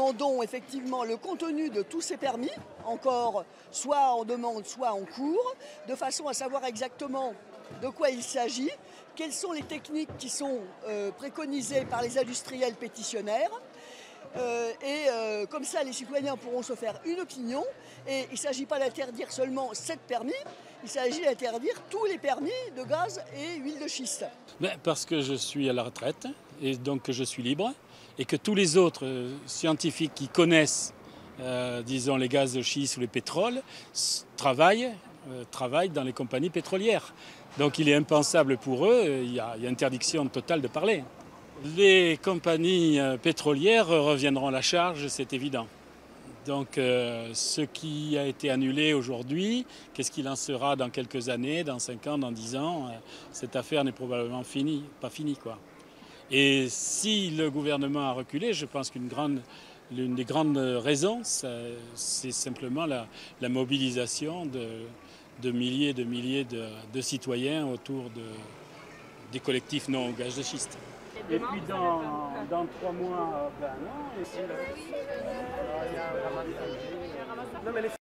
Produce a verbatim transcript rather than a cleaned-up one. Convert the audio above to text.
demandons effectivement le contenu de tous ces permis, encore soit en demande, soit en cours, de façon à savoir exactement de quoi il s'agit, quelles sont les techniques qui sont euh, préconisées par les industriels pétitionnaires. Euh, et euh, comme ça, les citoyens pourront se faire une opinion. Et il ne s'agit pas d'interdire seulement sept permis, il s'agit d'interdire tous les permis de gaz et huile de schiste. Ben, parce que je suis à la retraite et donc que je suis libre et que tous les autres euh, scientifiques qui connaissent, euh, disons, les gaz de schiste ou les pétroles, travaillent, euh, travaillent dans les compagnies pétrolières. Donc il est impensable pour eux, il y a, il y a interdiction totale de parler. Les compagnies pétrolières reviendront à la charge, c'est évident. Donc euh, ce qui a été annulé aujourd'hui, qu'est-ce qu'il en sera dans quelques années, dans cinq ans, dans dix ans, euh, cette affaire n'est probablement finie, pas finie, quoi. Et si le gouvernement a reculé, je pense qu'une grande, l'une des grandes raisons, c'est simplement la, la mobilisation de, de milliers et de milliers de, de citoyens autour de, des collectifs non au gaz de schiste. Et puis dans, dans trois mois, ben non. Et si, là,